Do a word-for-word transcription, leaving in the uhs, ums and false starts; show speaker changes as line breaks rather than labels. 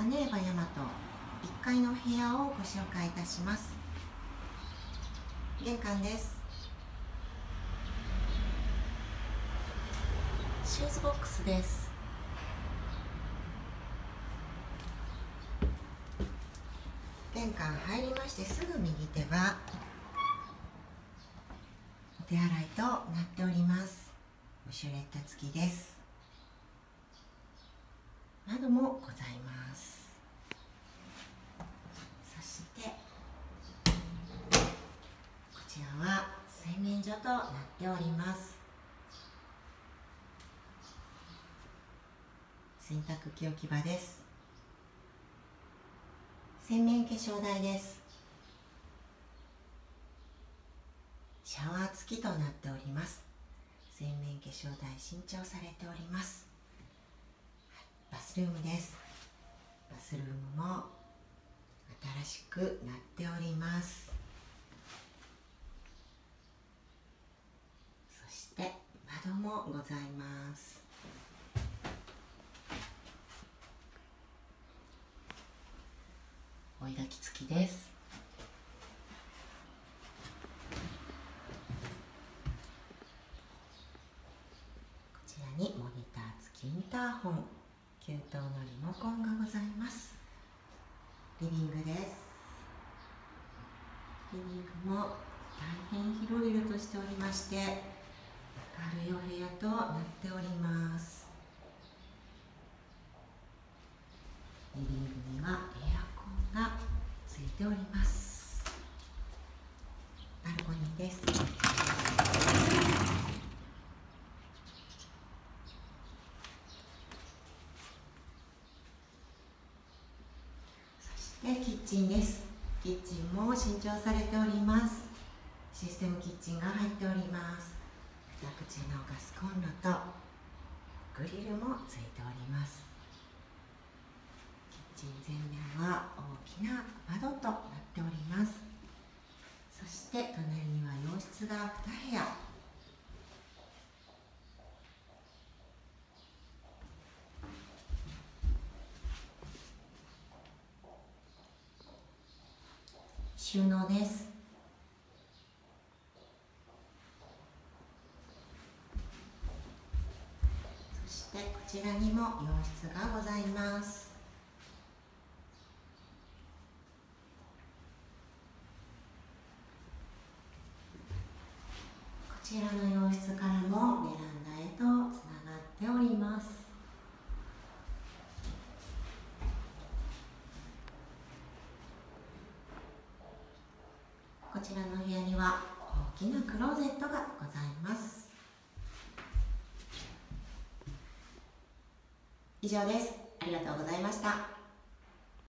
ネーバヤマトいっかいの部屋をご紹介いたします。玄関です。シューズボックスです。玄関入りましてすぐ右手はお手洗いとなっております。ウォシュレット付きです。窓もございます。そしてこちらは洗面所となっております。洗濯機置き場です。洗面化粧台です。シャワー付きとなっております。洗面化粧台新調されております。バスルームです。バスルームも新しくなっております。そして窓もございます。追い焚き付きです。こちらにモニター付きインターホン、給湯のリモコンがございます。リビングです。リビングも大変広々としておりまして、明るいお部屋となっております。リビングにはエアコンがついております。バルコニーです。そしてキッチンです。キッチンも新調されております。システムキッチンが入っております。二口のガスコンロとグリルもついております。キッチン前面は大きな窓となっております。そして隣には洋室がに部屋。収納です。そしてこちらにも洋室がございます。こちらの洋室からもベランダへとつながっております。こちらの部屋には大きなクローゼットがございます。以上です。ありがとうございました。